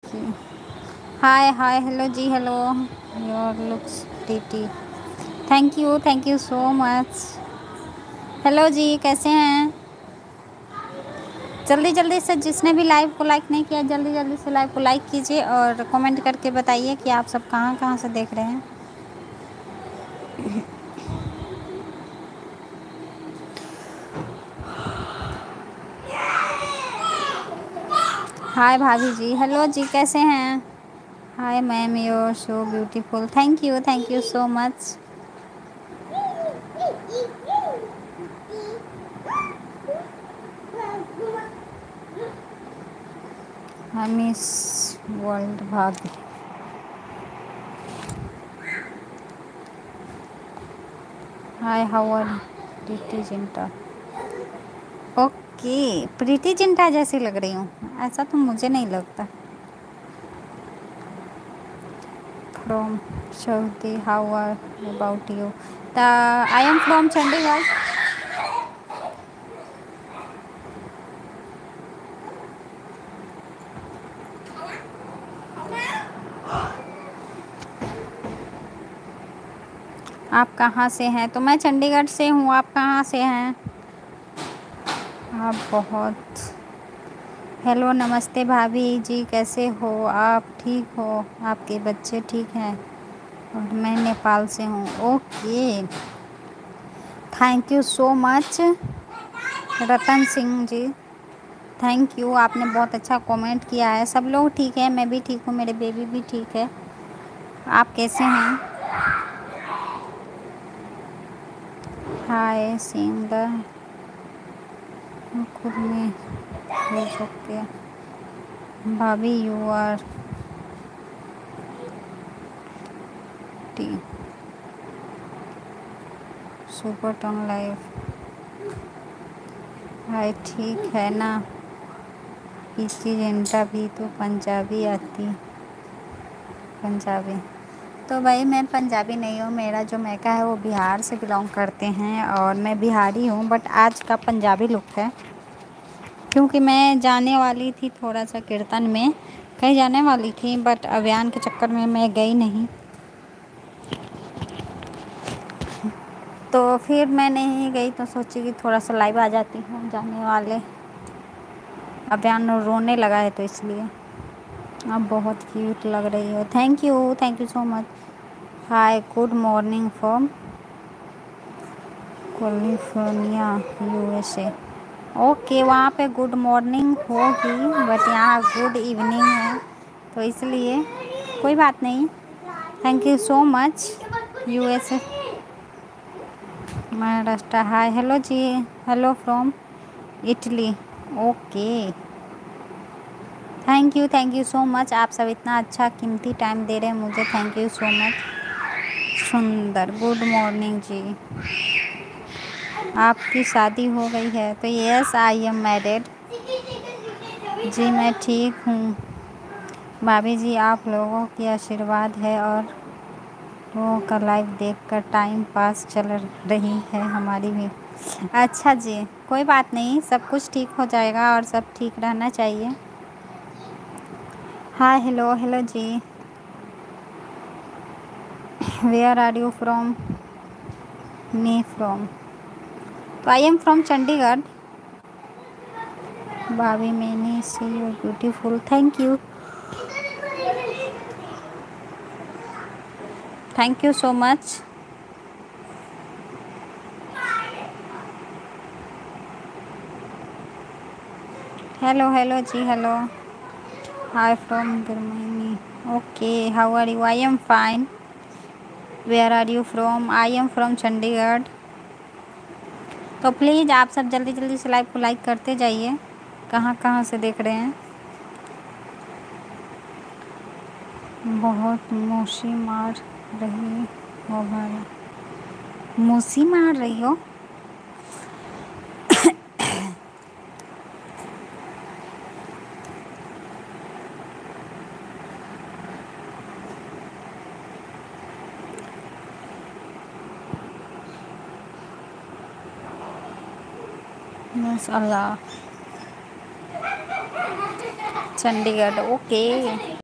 हाय hi hello जी hello. Your looks टीटी। Thank you so much. Hello जी, कैसे हैं? जल्दी जल्दी से जिसने भी लाइव को लाइक नहीं किया, जल्दी जल्दी से लाइव को लाइक कीजिए और कमेंट करके बताइए कि आप सब कहाँ कहाँ से देख रहे हैं। हाय भाभी जी, हेलो जी, कैसे हैं? Hi ma'am, you are so beautiful. Thank you so much. Miss world भाभी। Hi how are Preity Zinta. Okay, Preity Zinta जैसी लग रही हूँ? ऐसा तो मुझे नहीं लगता। From Saudi, how are about you? I am from Chandigarh. आप कहाँ से हैं? तो मैं चंडीगढ़ से हूँ। आप कहाँ से हैं? आप बहुत। हेलो नमस्ते भाभी जी, कैसे हो आप? ठीक हो? आपके बच्चे ठीक हैं? और मैं नेपाल से हूँ। Okay, thank you so much Ratan Singh ji. Thank you, आपने बहुत अच्छा कमेंट किया है। सब लोग ठीक है, मैं भी ठीक हूँ, मेरे बेबी भी ठीक है। आप कैसे हैं? हाय सिंह खुद में हो सकते हैं भाभी, you are the super ton life. Hi, ठीक है ना? पीछे जनता भी तो पंजाबी आती। पंजाबी तो भाई मैं पंजाबी नहीं हूँ। मेरा जो मैका है वो बिहार से बिलोंग करते हैं और मैं बिहारी हूँ, बट आज का पंजाबी लुक है क्योंकि मैं जाने वाली थी थोड़ा सा कीर्तन में, कहीं जाने वाली थी, बट अभियान के चक्कर में मैं गई नहीं। तो फिर मैं नहीं गई तो सोची कि थोड़ा सा लाइव आ जाती हूँ। जाने वाले अभियान रोने लगा है तो इसलिए। आप बहुत क्यूट लग रही हो। Thank you so much. Hi, good morning from California USA. Okay, वहाँ पे गुड मॉर्निंग होगी, बट यहाँ गुड इवनिंग है तो इसलिए कोई बात नहीं। Thank you so much USA Maharashtra. Hi hello जी, hello from Italy. Okay, thank you so much. आप सब इतना अच्छा कीमती टाइम दे रहे हैं मुझे, थैंक यू सो मच। सुंदर, गुड मॉर्निंग जी। आपकी शादी हो गई है? तो यस, आई एम मैरिड जी। मैं ठीक हूँ भाभी जी, आप लोगों की आशीर्वाद है और लोगों का लाइव देखकर टाइम पास चल रही है हमारी भी। अच्छा जी, कोई बात नहीं, सब कुछ ठीक हो जाएगा और सब ठीक रहना चाहिए। हाय हेलो हेलो जी, where are you from? Me from, तो आई एम फ्रॉम चंडीगढ़। भाभी मैंने see you beautiful. Thank you so much. Hello hello जी hello. Hi from Germany. Okay, how are you? I am fine. Where are you from? I am from Chandigarh. तो please आप सब जल्दी जल्दी से live को लाइक करते जाइए। कहाँ कहाँ से देख रहे हैं? बहुत मौसी मार रही हो भाई? मौसी मार रही हो? माशाल्लाह, चंडीगढ़। ओके।